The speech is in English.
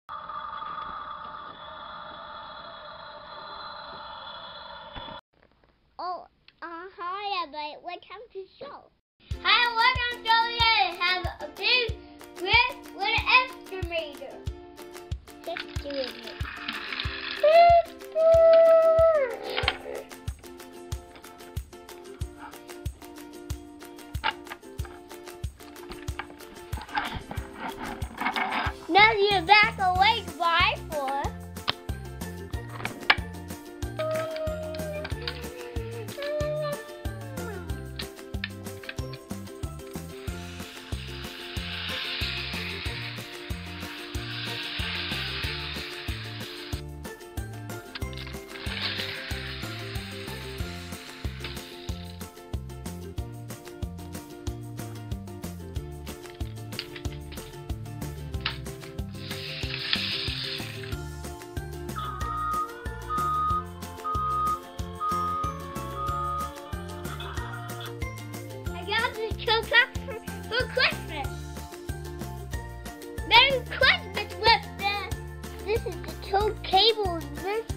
Oh, hi everybody, welcome to the show. Hi, welcome to the show. Have a big red with an excavator. Let's do it. Now you're back awake, bye for. For Christmas. Merry Christmas with this. This is the two cables. This